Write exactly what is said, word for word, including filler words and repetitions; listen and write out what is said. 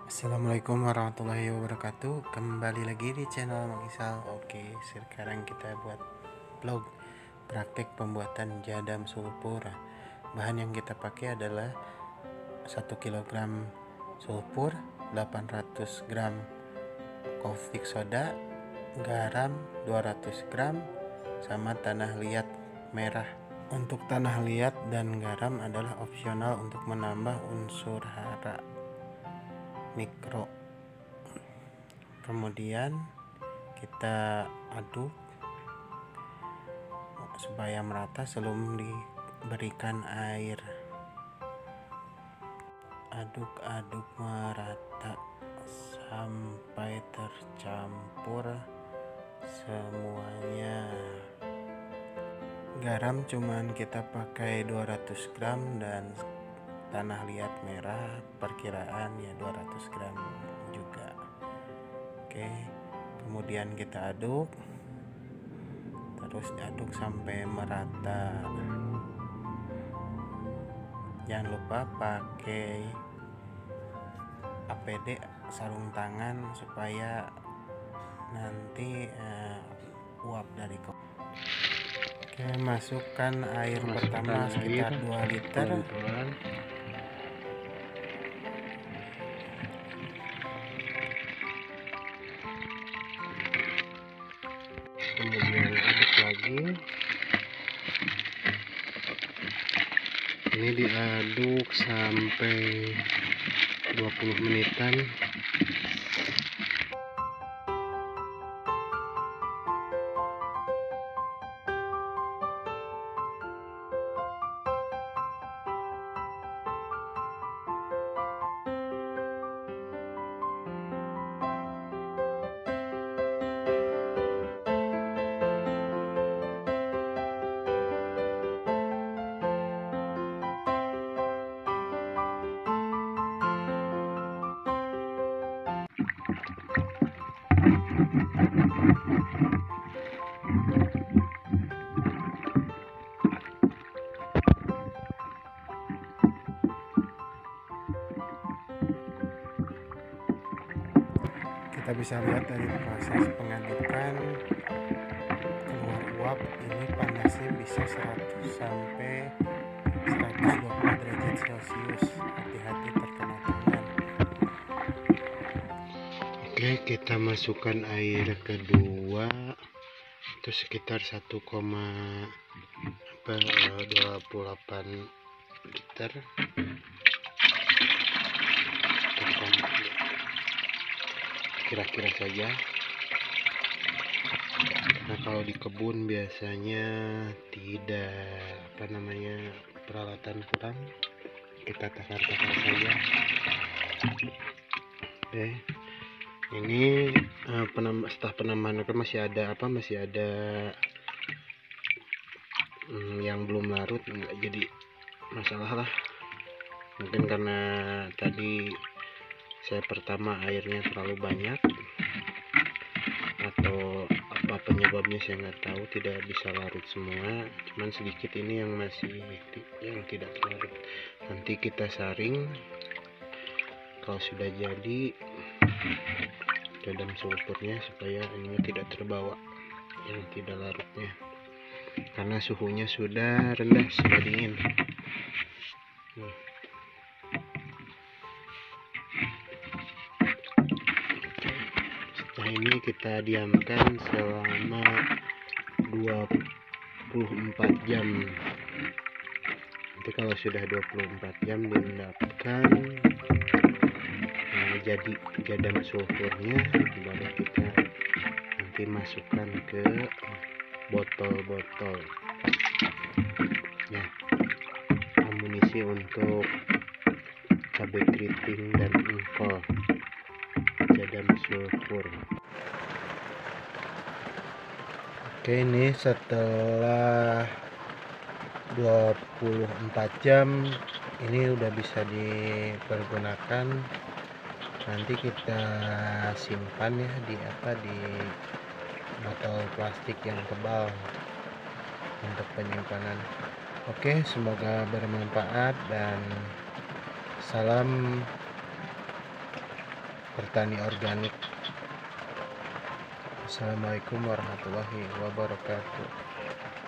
Assalamualaikum warahmatullahi wabarakatuh. Kembali lagi di channel Mang Isal. Oke, sekarang kita buat vlog praktek pembuatan jadam sulfur. Bahan yang kita pakai adalah satu kilogram sulfur, delapan ratus gram caustic soda, garam dua ratus gram, sama tanah liat merah. Untuk tanah liat dan garam adalah opsional untuk menambah unsur hara mikro. Kemudian kita aduk supaya merata sebelum diberikan air. Aduk-aduk merata sampai tercampur semuanya. Garam cuman kita pakai dua ratus gram dan tanah liat merah perkiraan ya dua ratus gram juga. Oke, kemudian kita aduk, terus aduk sampai merata. Jangan lupa pakai A P D sarung tangan supaya nanti uh, uap dari kopi. Oke, masukkan air masukkan pertama air, sekitar dua liter. Pelan-pelan. Kemudian aduk lagi. Ini diaduk sampai dua puluh menitan. Kita bisa lihat dari proses pengadukan keluar uap, ini panasnya bisa seratus sampai seratus dua puluh derajat celcius. Hati-hati terkena tangan. Oke, kita masukkan air kedua itu sekitar satu koma dua delapan liter. Kira-kira saja. Nah, kalau di kebun biasanya tidak apa namanya peralatan kurang, kita takar-takar saja. Oke, ini uh, penambah, setelah penambahan kan masih ada apa masih ada hmm, yang belum larut, nggak jadi masalah lah. Mungkin karena tadi saya pertama airnya terlalu banyak atau apa penyebabnya saya nggak tahu, tidak bisa larut semua, cuman sedikit ini yang masih yang tidak larut. Nanti kita saring kalau sudah jadi jadam sulfurnya supaya ini tidak terbawa yang tidak larutnya, karena suhunya sudah rendah, sudah dingin. Nah, ini kita diamkan selama dua puluh empat jam. Nanti kalau sudah dua puluh empat jam diendapkan, nah, jadi jadam sulfurnya, baru kita nanti masukkan ke botol-botol ya, amunisi untuk cabai keriting dan engkol jadam sulfur. Oke, ini setelah dua puluh empat jam ini udah bisa dipergunakan. Nanti kita simpan ya di apa di botol plastik yang tebal untuk penyimpanan. Oke, semoga bermanfaat dan salam bertani organik. Assalamualaikum warahmatullahi wabarakatuh.